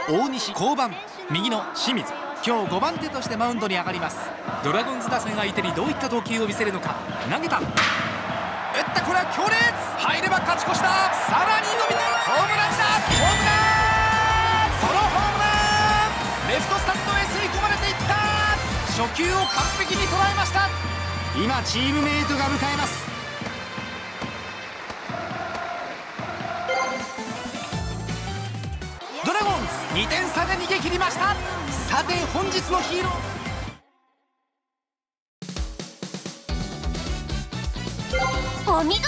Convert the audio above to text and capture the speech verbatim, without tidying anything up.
大西、降板、右の清水、今日ごばん手としてマウンドに上がります。ドラゴンズ打線相手にどういった投球を見せるのか。投げた、打った、これは強烈、入れば勝ち越しだ。さらに伸びてホームランだ、ホームラン、ソロホームラン、レフトスタンドへ吸い込まれていった。初球を完璧に捉えました。今チームメイトが迎えます。ドラゴンズにてん差で逃げ切りました。さて本日のヒーロー、 お見事。